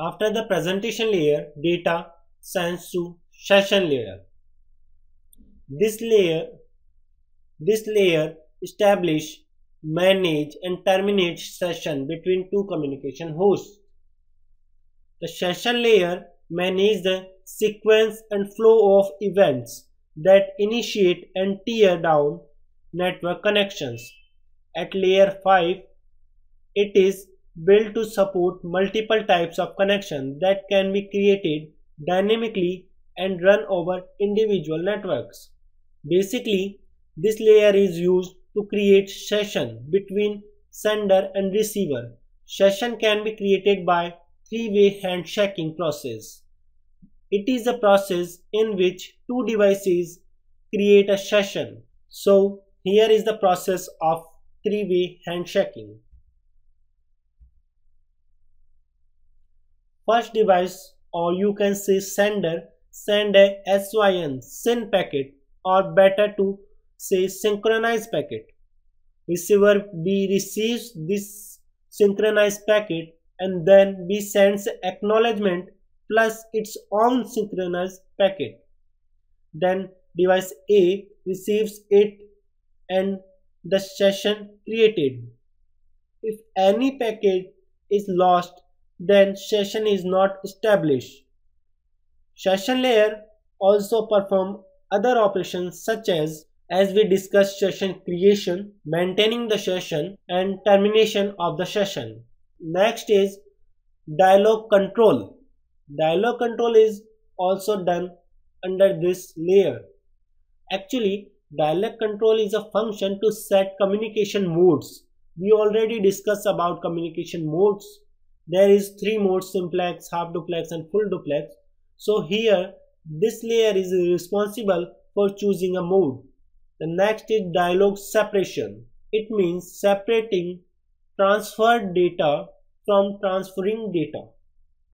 After the presentation layer, data sends to session layer. This layer establish, manage and terminates session between two communication hosts. The session layer manages the sequence and flow of events that initiate and tear down network connections. At layer 5, it is built to support multiple types of connection that can be created dynamically and run over individual networks. Basically, this layer is used to create session between sender and receiver. Session can be created by three-way handshaking process. It is a process in which two devices create a session. So here is the process of three-way handshaking. First device, or you can say sender, send a SYN packet, or better to say synchronized packet. Receiver B receives this synchronized packet and then B sends acknowledgement plus its own synchronized packet. Then device A receives it and the session created. If any packet is lost, then session is not established. Session layer also perform other operations such as we discussed, session creation, maintaining the session and termination of the session. Next is dialog control. Dialog control is also done under this layer. Actually, dialog control is a function to set communication modes. We already discussed about communication modes. There is three modes: simplex, half duplex and full duplex. So here this layer is responsible for choosing a mode. The next is dialog separation. It means separating transferred data from transferring data.